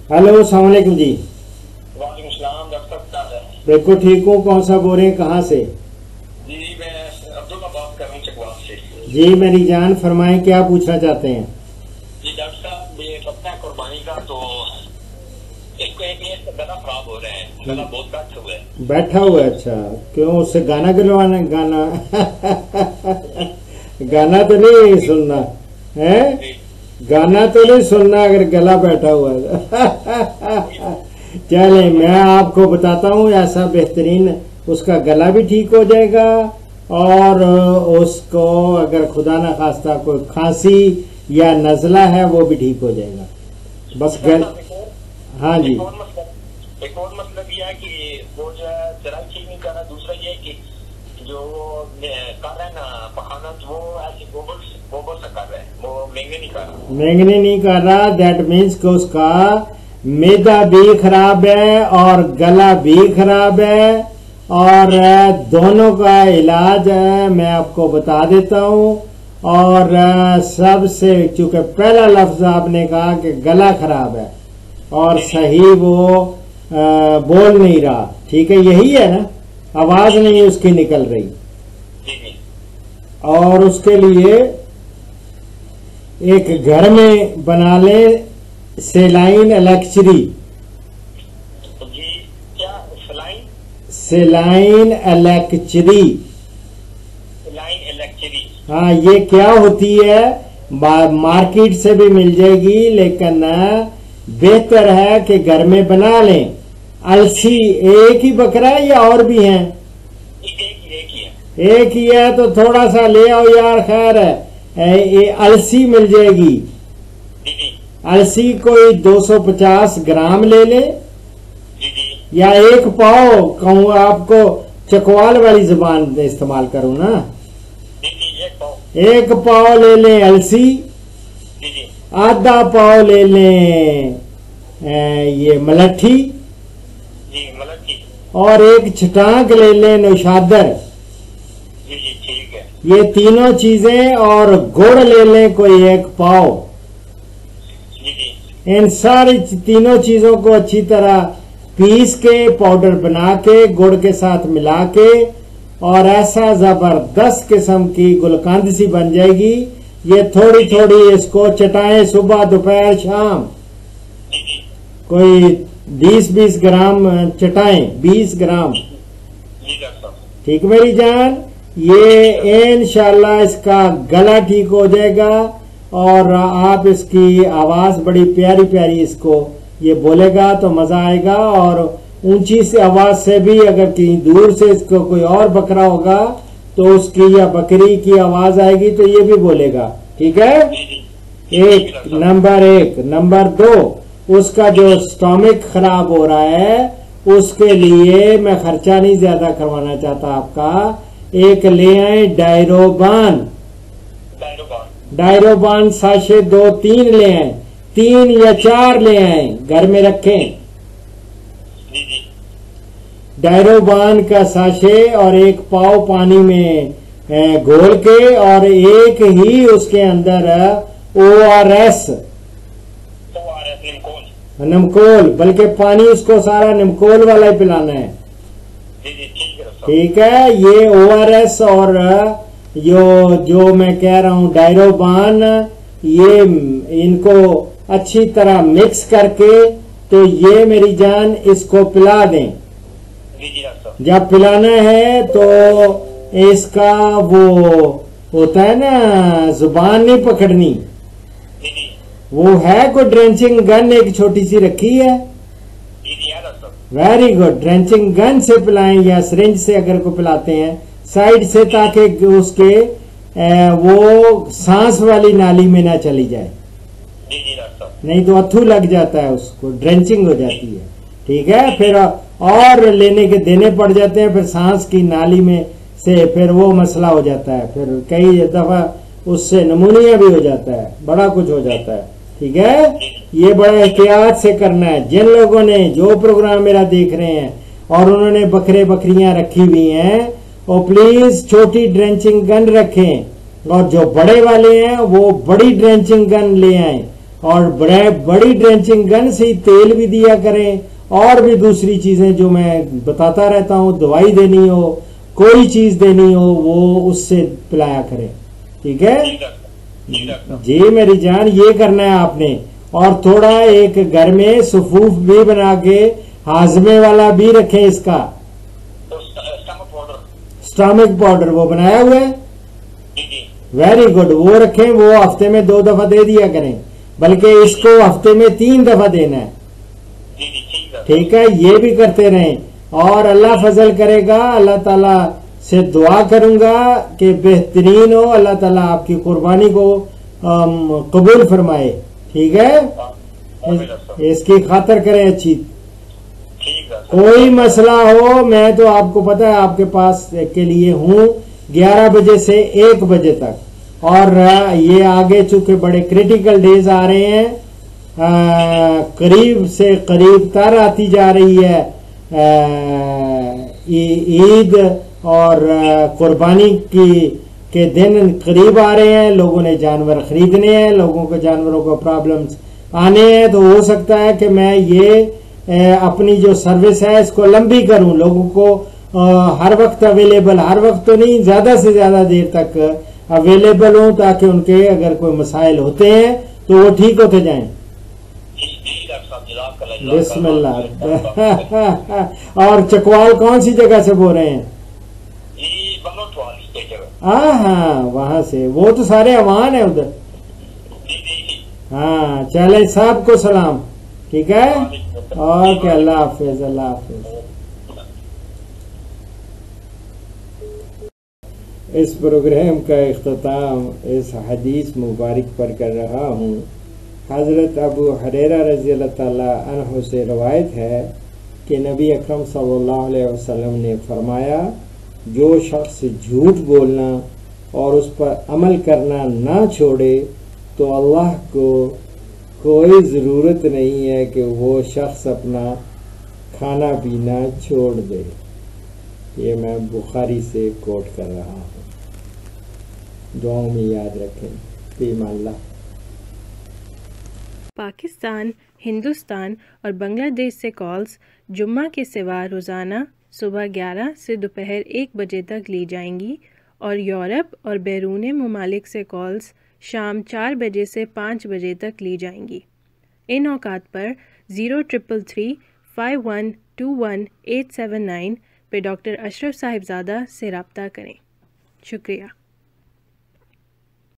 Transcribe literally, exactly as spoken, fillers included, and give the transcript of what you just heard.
Hello, अस्सलाम वालेकुम जी। वालेकुम सलाम। डॉक्टर साहब बिल्कुल ठीक हूँ। कौन सा बोल रहे हैं, कहाँ से? जी, मैं अब्दुल्ला बात कर रहा हूँ चकवाल से। जी मेरी जान, फरमाएं क्या पूछना चाहते हैं? जी डॉक्टर साहब, ये पता है कुर्बानी का, तो इसको एक ये गला खराब हो रहा है, गला बहुत बैठा हुआ है। बैठा हुआ है? अच्छा, क्यों, उससे गाना गिलवाना? गाना गाना तो नहीं सुनना है? गाना तो नहीं सुनना अगर गला बैठा हुआ है। चले, मैं आपको बताता हूँ, ऐसा बेहतरीन उसका गला भी ठीक हो जाएगा और उसको अगर खुदा न खास्ता कोई खांसी या नजला है वो भी ठीक हो जाएगा। बस गल हाँ जी। एक और मतलब एक और मतलब यह है कि वो जो है जरा ठीक नहीं कर रहा। दूसरा ये है कि जो वो कर रहा है ना पखाना, वो ऐसे गोबर गोबर से कर रहा है, वो महंगे नहीं कर रहा। महंगे नहीं कर रहा, दैट मीन्स कि उसका मैदा भी खराब है और गला भी खराब है, और दोनों का इलाज मैं आपको बता देता हूँ। और सबसे, चूंकि पहला लफ्ज आपने कहा कि गला खराब है और सही वो आ, बोल नहीं रहा, ठीक है, यही है ना, आवाज नहीं उसकी निकल रही। और उसके लिए एक घर में बना ले सेलाइन इलेक्ट्री। जी क्या? सलाइन सेलाइन इलेक्ट्री। सलाइन इलेक्ट्री। हाँ, ये क्या होती है, मार्केट से भी मिल जाएगी, लेकिन बेहतर है कि घर में बना लें। अलसी एक ही बकरा है या और भी हैं? एक ही एक ही है। एक ही है तो थोड़ा सा ले आओ यार। खैर है, ये अलसी मिल जाएगी। अलसी कोई दो सौ पचास ग्राम ले ले, या एक पाव कहूँ आपको, चकवाल वाली जुबान इस्तेमाल करूँ ना, एक पाव ले लें अलसी, आधा पाव ले लें ये मलट्ठी, और एक छटाक ले लें नौशादर। ठीक है। ये तीनों चीजें, और गुड़ ले लें कोई एक पाव। इन सारी तीनों चीजों को अच्छी तरह पीस के पाउडर बना के गुड़ के साथ मिला के, और ऐसा जबरदस्त किस्म की गुलकंद सी बन जाएगी। ये थोड़ी थोड़ी इसको चटाएं, सुबह दोपहर शाम, कोई बीस बीस ग्राम चटाएं, बीस ग्राम। ठीक मेरी जान, ये इंशाल्लाह इसका गला ठीक हो जाएगा, और आप इसकी आवाज बड़ी प्यारी प्यारी इसको ये बोलेगा तो मजा आएगा। और ऊंची सी आवाज से भी, अगर कहीं दूर से इसको कोई और बकरा होगा तो उसकी या बकरी की आवाज आएगी तो ये भी बोलेगा। ठीक है, एक नंबर एक। नंबर दो, उसका जो स्टोमिक खराब हो रहा है उसके लिए मैं खर्चा नहीं ज्यादा करवाना चाहता आपका। एक ले आए डायरोबान। डायरोबान साशे दो तीन ले आए, तीन या चार ले आए, घर में रखें। डायरोबान का साशे और एक पाव पानी में घोल के, और एक ही उसके अंदर ओ आर एस नमकोल, बल्कि पानी उसको सारा नमकोल वाला ही पिलाना है। ठीक है, ये ओ आर एस और यो जो मैं कह रहा हूं डायरोबान, ये इनको अच्छी तरह मिक्स करके, तो ये मेरी जान इसको पिला दें। जब पिलाना है तो इसका वो होता है ना, जुबान नहीं पकड़नी, वो है कोई ड्रेंचिंग गन एक छोटी सी रखी है? वेरी गुड, ड्रेंचिंग गन से पिलाएं या सिरिंज से अगर को पिलाते हैं साइड से, ताकि उसके ए, वो सांस वाली नाली में ना चली जाए, नहीं तो अथू लग जाता है, उसको ड्रेंचिंग हो जाती है। ठीक है, फिर और लेने के देने पड़ जाते हैं, फिर सांस की नाली में से फिर वो मसला हो जाता है, फिर कई दफा उससे नमूनिया भी हो जाता है, बड़ा कुछ हो जाता है। ठीक है, ये बड़ा एहतियात से करना है। जिन लोगों ने जो प्रोग्राम मेरा देख रहे हैं और उन्होंने बकरे बकरियां रखी हुई हैं, और प्लीज छोटी ड्रेंचिंग गन रखें, और जो बड़े वाले हैं वो बड़ी ड्रेंचिंग गन ले आए, और बड़े बड़ी ड्रेंचिंग गन से ही तेल भी दिया करें, और भी दूसरी चीजें जो मैं बताता रहता हूँ, दवाई देनी हो, कोई चीज देनी हो, वो उससे पिलाया करें। ठीक है जी मेरी जान, ये करना है आपने। और थोड़ा एक घर में सुफूफ भी बना के हाजमे वाला भी रखें इसका, स्टमक पाउडर वो बनाया हुआ है, वेरी गुड, वो रखें। वो हफ्ते में दो दफा दे दिया करें, बल्कि इसको हफ्ते में तीन दफा देना है। ठीक है, ये भी करते रहें, और अल्लाह फजल करेगा। अल्लाह ताला से दुआ करूंगा कि बेहतरीन हो, अल्लाह ताला आपकी कुर्बानी को कबूल फरमाए। ठीक है, इस, इसकी खातर करें अच्छी। कोई मसला हो, मैं तो आपको पता है आपके पास के लिए हूँ ग्यारह बजे से एक बजे तक, और ये आगे चूंकि बड़े क्रिटिकल डेज आ रहे हैं, आ, करीब से करीब तर आती जा रही है ईद, और कुर्बानी की के दिन करीब आ रहे हैं, लोगों ने जानवर खरीदने हैं, लोगों को जानवरों को प्रॉब्लम्स आने हैं। तो हो सकता है कि मैं ये अपनी जो सर्विस है इसको लंबी करूं, लोगों को आ, हर वक्त अवेलेबल, हर वक्त तो नहीं, ज्यादा से ज्यादा देर तक अवेलेबल हूं, ताकि उनके अगर कोई मसाइल होते हैं तो वो ठीक होते जाएं। बिस्मिल्लाह। और चकवाल कौन सी जगह से बोल रहे हैं? हाँ हाँ, वहां से। वो तो सारे अमान है उधर। हाँ, चले साहब को सलाम। ठीक है, ओके, अल्लाह हाफिज, अल्लाह हाफिज। इस प्रोग्राम का इख्तिताम इस हदीस मुबारक पर कर रहा हूँ। हज़रत अबू हुरैरा रज़ी अल्लाह ताला अन्हु से रवायत है कि नबी अकरम सल्लल्लाहु अलैहि वसल्लम ने फरमाया, जो शख्स झूठ बोलना और उस पर अमल करना ना छोड़े तो अल्लाह को कोई ज़रूरत नहीं है कि वो शख्स अपना खाना पीना छोड़ दे। ये मैं बुखारी से कोट कर रहा हूँ, दुआओं में याद रखें। फीमाल्लाह। पाकिस्तान, हिंदुस्तान और बांग्लादेश से कॉल्स जुम्मा के सिवा रोज़ाना सुबह ग्यारह से दोपहर एक बजे तक ली जाएंगी, और यूरोप और बैरून ममालिक से कॉल्स शाम चार बजे से पाँच बजे तक ली जाएंगी। इन औकात पर zero triple three five one two one eight seven nine पे डॉक्टर अशरफ साहिबजादा से रब्ता करें। शुक्रिया।